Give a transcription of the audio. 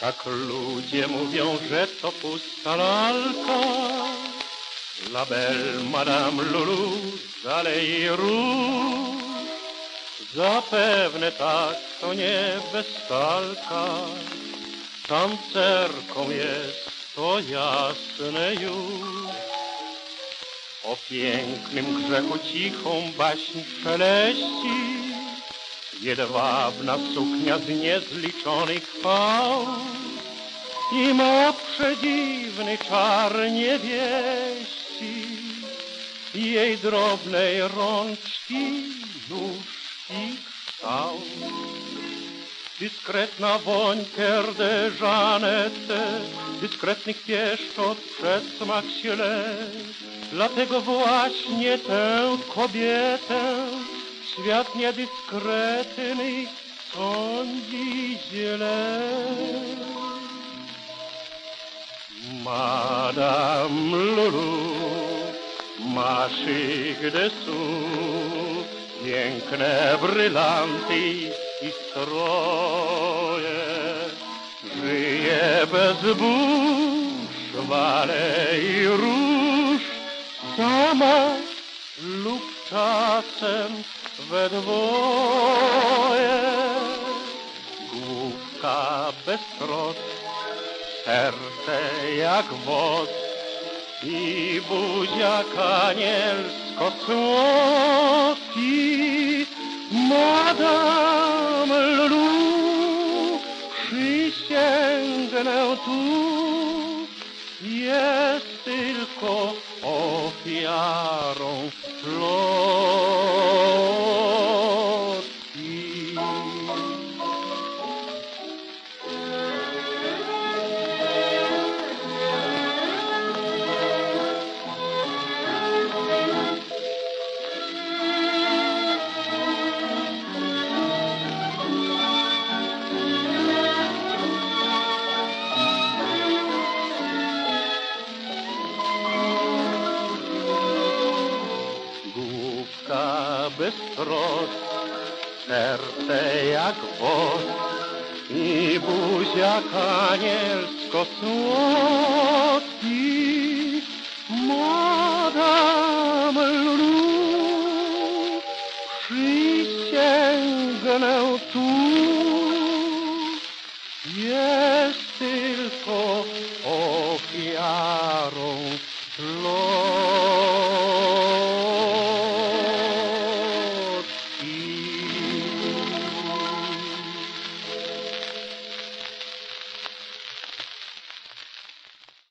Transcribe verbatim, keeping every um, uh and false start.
Tak ludzie mówią, że to pusta lalka. La belle Madame Loulou zaleje róż. Zapewne tak, to nie bez stalka. Tancerką jest, to jasne już. O pięknym grzechu cichą baśń szeleści. Jedwabna suknia z niezliczonych fałd i ma przedziwny czar niewieści. Jej drobnej rączki, nóżki kształt. Dyskretna woń Cœur de Jeannette, dyskretnych pieszczot przez smak się lec. Dlatego właśnie tę kobietę świat niedyskretny sądzi źle. Madame Loulou ma chic dessous, piękne brylanty i stroje. Żyje bez burz, wale i róż, sama lub czasem we dwoje. Główka bez trosk, serce jak wosk i buziak anielsko słodki. Madame Loulou, przysięgnę tu, jest tylko ofiarą plotki. Bez trosk, serce jak wosk i buziak anielsko słodki. Madame Loulou, przysięgnę tu, jest tylko ofiarą